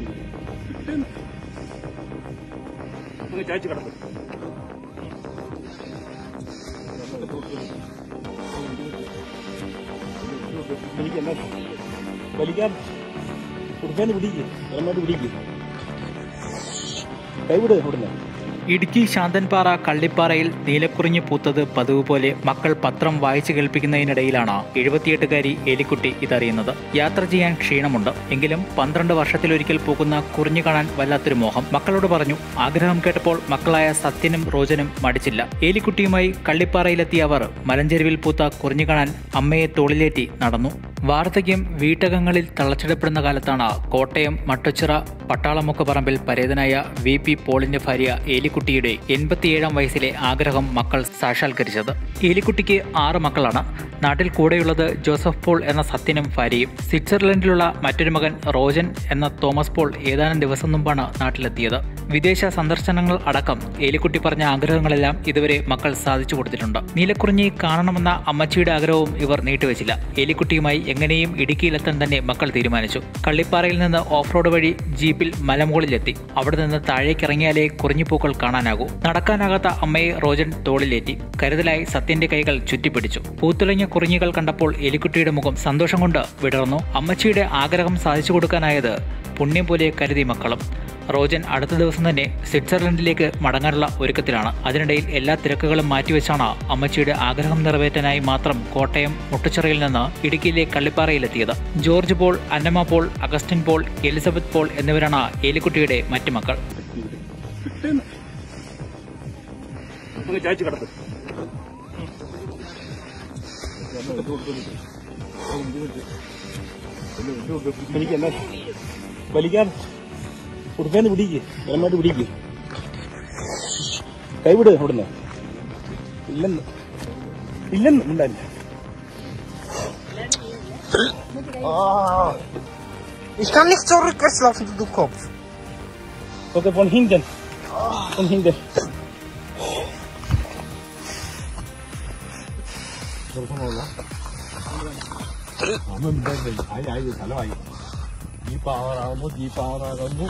ചായച്ചു കിടക്കും. എനിക്കെന്നാ വലിക്കാൻ കൊടുക്കാന്ന് പിടിക്കുക, നന്നായിട്ട് പിടിക്കുക, കൈവിട് അവിടുന്ന്. ഇടുക്കി ശാന്തൻപാറ കള്ളിപ്പാറയിൽ നീലക്കുറിഞ്ഞി പൂത്തത് പതിവ് പോലെ മക്കൾ പത്രം വായിച്ചു കേൾപ്പിക്കുന്നതിനിടയിലാണ് 78-കാരി എലിക്കുട്ടി ഇതറിയുന്നത്. യാത്ര ചെയ്യാൻ ക്ഷീണമുണ്ട്, എങ്കിലും 12 വർഷത്തിലൊരിക്കൽ പോകുന്ന കുറിഞ്ഞു കാണാൻ വല്ലാത്തൊരു മോഹം. മക്കളോട് പറഞ്ഞു. ആഗ്രഹം കേട്ടപ്പോൾ മക്കളായ സത്യനും റോജനും മടിച്ചില്ല. എലിക്കുട്ടിയുമായി കള്ളിപ്പാറയിലെത്തിയ അവർ മലഞ്ചെരുവിൽ പൂത്ത കുറിഞ്ഞു കാണാൻ അമ്മയെ തോളിലേറ്റി നടന്നു. വാർദ്ധക്യം വീട്ടകങ്ങളിൽ തളച്ചിടപ്പെടുന്ന കാലത്താണ് കോട്ടയം മട്ടുച്ചിറ പട്ടാളമുക്ക് പറമ്പിൽ പരേതനായ VP പോളിന്റെ ഭാര്യ എലിക്കുട്ടിയുടെ 87-ാം വയസ്സിലെ ആഗ്രഹം മക്കൾ സാക്ഷാത്കരിച്ചത്. എലിക്കുട്ടിക്ക് 6 മക്കളാണ്. നാട്ടിൽ കൂടെയുള്ളത് ജോസഫ് പോൾ എന്ന സത്യനും ഭാര്യയും. സ്വിറ്റ്സർലൻഡിലുള്ള മറ്റൊരു മകൻ റോജൻ എന്ന തോമസ് പോൾ ഏതാനും ദിവസം മുമ്പാണ് നാട്ടിലെത്തിയത്. വിദേശ സന്ദർശനങ്ങൾ അടക്കം എലിക്കുട്ടി പറഞ്ഞ ആഗ്രഹങ്ങളെല്ലാം ഇതുവരെ മക്കൾ സാധിച്ചു കൊടുത്തിട്ടുണ്ട്. നീലക്കുറിഞ്ഞി കാണണമെന്ന അമ്മച്ചിയുടെ ആഗ്രഹവും ഇവർ നീട്ടിവെച്ചില്ല. എലിക്കുട്ടിയുമായി എങ്ങനെയും ഇടുക്കിയിലെത്താൻ തന്നെ മക്കൾ തീരുമാനിച്ചു. കള്ളിപ്പാറയിൽ നിന്ന് ഓഫ് റോഡ് വഴി ജീപ്പിൽ മലമുകളിലെത്തി. അവിടെ നിന്ന് താഴേക്കിറങ്ങിയാലേ കുറിഞ്ഞിപ്പൂക്കൾ കാണാനാകൂ. നടക്കാനാകാത്ത അമ്മയെ റോജൻ തോളിലേറ്റി. കരുതലായി സത്യന്റെ കൈകൾ ചുറ്റിപ്പിടിച്ചു. പൂത്തുലഞ്ഞ കുറിഞ്ഞികൾ കണ്ടപ്പോൾ എലിക്കുട്ടിയുടെ മുഖം സന്തോഷം കൊണ്ട് വിടർന്നു. അമ്മച്ചിയുടെ ആഗ്രഹം സാധിച്ചു കൊടുക്കാനായത് പുണ്യം പോലെ കരുതി മക്കളും. റോജൻ അടുത്ത ദിവസം തന്നെ സ്വിറ്റ്സർലൻഡിലേക്ക് മടങ്ങാനുള്ള ഒരുക്കത്തിലാണ്. അതിനിടയിൽ എല്ലാ തിരക്കുകളും മാറ്റിവെച്ചാണ് അമ്മച്ചിയുടെ ആഗ്രഹം നിറവേറ്റാനായി മാത്രം കോട്ടയം മുട്ടുച്ചിറയിൽ നിന്ന് ഇടുക്കിയിലെ കള്ളിപ്പാറയിലെത്തിയത്. George Paul, Annamma Paul, Augustine Paul, Elizabeth Paul എന്നിവരാണ് എലിക്കുട്ടിയുടെ മറ്റു മക്കൾ. വലിക്കാൻ കൊടുക്കാന്ന് പിടിക്കുക, നന്നായിട്ട് പിടിക്കുക, കൈവിട് അവിടുന്ന്. ഇല്ലെന്ന് ഇല്ലെന്ന് ഉണ്ടായില്ല. Ich kann nicht zurückwärts laufen, du Kopf. Okay, von hinten. Von hinten. സ്ഥലമായി ഈ പാവറാകുമ്പോ ഈ പാവറാകുമ്പോ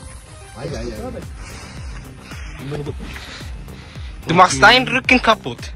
Du machst deinen Rücken kaputt.